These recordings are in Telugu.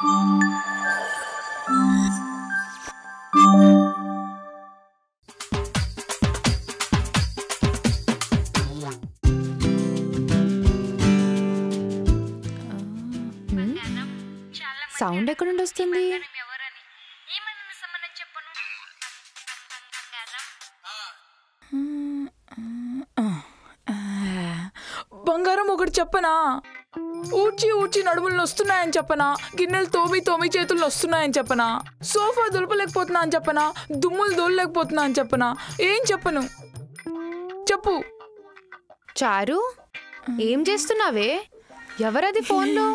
సౌండ్ ఎక్కడ నుండి వస్తుంది? బంగారం ఒకటి చెప్పనా? ఊడ్చి ఊడ్చి నడుములు వస్తున్నాయని చెప్పనా? గిన్నెలు తోమి చేతులు వస్తున్నాయని చెప్పనా? సోఫా దులపలేకపోతున్నా అని చెప్పనా? దుమ్ములు దోలలేకపోతున్నా అని చెప్పనా? ఏం చెప్పను చెప్పు. చారు, ఏం చేస్తున్నావే? ఎవరది ఫోన్లో?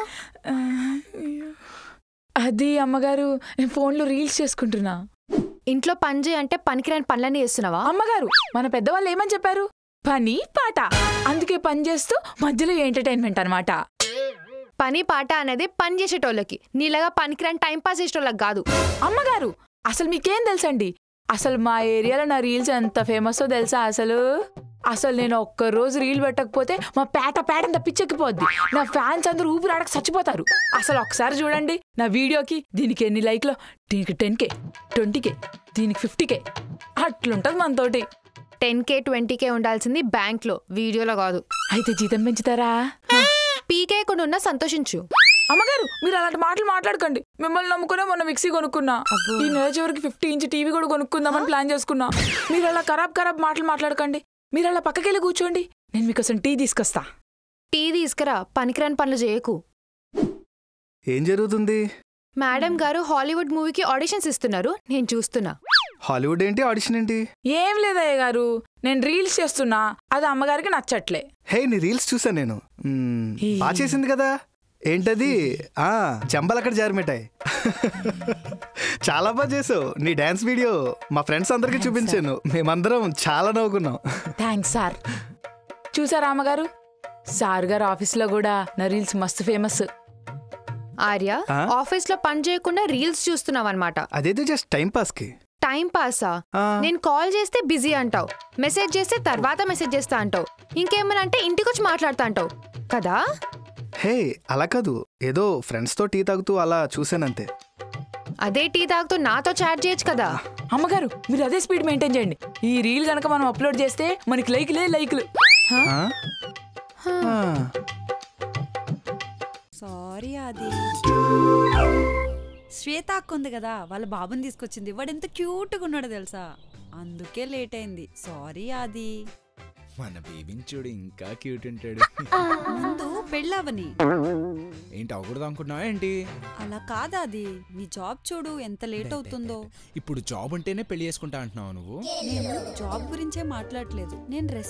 అది అమ్మగారు, నేను ఫోన్లో రీల్స్ చేసుకుంటున్నా. ఇంట్లో పని చేయంటే పనికిరాని పనులన్నీ చేస్తున్నావా? అమ్మగారు, మన పెద్దవాళ్ళు ఏమని చెప్పారు? పని పాట. అందుకే పని చేస్తూ మధ్యలో ఎంటర్టైన్మెంట్ అనమాట. పని పాట అనేది పని చేసేటోళ్ళకి, నీలాగా పనికిరాని టైం పాస్ చేసేటోళ్ళకి కాదు. అమ్మగారు, అసలు మీకేం తెలుసండి? అసలు మా ఏరియాలో నా రీల్స్ ఎంత ఫేమస్సో తెలుసా? అసలు నేను ఒక్కరోజు రీల్ పెట్టకపోతే మా పేటంత పిచ్చెక్కిపోద్ది. నా ఫ్యాన్స్ అందరూ ఊపిరాడక చచ్చిపోతారు. అసలు ఒకసారి చూడండి నా వీడియోకి, దీనికి ఎన్ని లైక్లో, దీనికి 10K 20K, దీనికి 50K అట్లుంటది మనతోటి. 10K 20K ఉండాల్సింది బ్యాంక్లో, వీడియోలో కాదు. అయితే జీతం పెంచుతారా? పీకే కూడా ఉన్నా సంతోషించు. అమ్మగారు, మీరు అలాంటి మాటలు మాట్లాడకండి. మిమ్మల్ని నమ్ముకునే మొన్న మిక్సీ కొనుక్కున్నా. ఈ నెల చివరికి 50 ఇంచ్ టీవీ కూడా కొనుక్కుందామని ప్లాన్ చేసుకున్నా. మీరు అలా ఖరాబ్ మాటలు మాట్లాడకండి. మీరు అలా పక్కకెళ్ళి కూర్చోండి, నేను మీకోసం టీ తీసుకొస్తా. టీ తీసుకురా, పనికిరాని పనులు చేయకు. ఏం జరుగుతుంది? మేడం గారు హాలీవుడ్ మూవీకి ఆడిషన్స్ ఇస్తున్నారు, నేను చూస్తున్నా. హాలీవుడ్ ఏంటి, ఆడిషన్ ఏంటి? ఏం లేదయ్య గారు, నేను రీల్స్ చేస్తున్నా, అది అమ్మగారికి నచ్చట్లే. హే, నీ రీల్స్ చూసా నేను. బాగా చేసింది కదా. ఏంటది? చెంబలు అక్కడ జారిమిటాయి. చాలా బాగా చేసావు. నీ డాన్స్ వీడియో మా ఫ్రెండ్స్ అందరికి చూపించాను, మేమందరం చాలా నవ్వుకున్నాం. Thanks sir. చూసారా అమ్మగారు, సార్ గారు ఆఫీస్లో కూడా నా రీల్స్ మస్తు ఫేమస్. ఆర్య, ఆఫీస్ లో పని చేయకుండా రీల్స్ చూస్తున్నావు అనమాట. అదేదో జస్ట్ టైం పాస్ కి. టైం పాసా? నేను కాల్ చేస్తే బిజీ అంటావు, మెసేజ్ చేస్తే తర్వాత మెసేజ్ చేస్తా అంటావు, ఇంకేమన్నా అంటే ఇంటికి వచ్చి మాట్లాడుతా అంటావు కదా. హే, అలా కాదు, ఏదో ఫ్రెండ్స్ తో టీ తాగుతూ అలా చూసానంతే. అదే టీ తాగుతూ నాతో చాట్ చేయొచ్చు కదా. అమ్మగారు, మీరు అదే స్పీడ్ మెయింటైన్ చేయండి. ఈ రీల్ గనక మనం అప్లోడ్ చేస్తే మనకి లైకులు. సారీ, అది శ్వేత అక్క ఉంది కదా, వాళ్ళ బాబుని తీసుకొచ్చింది. వాడు ఎంత క్యూట్గా ఉన్నాడో తెలుసా, అందుకే లేట్ అయింది. సారీ అది. మన బేబీని చూడు, ఇంకా క్యూట్ ఉంటాడు. ముందు పెళ్ళవని. ఏంటి అవకూడదు అనుకుంటున్నావా ఏంటి? అలా కాదా, అది నీ జాబ్ చూడు ఎంత లేట్ అవుతుందో. ఇప్పుడు జాబ్ ఉంటేనే పెళ్లి చేసుకుంటా అంటున్నావు నువ్వు? నేను జాబ్ గురించే మాట్లాడలేదు, నేను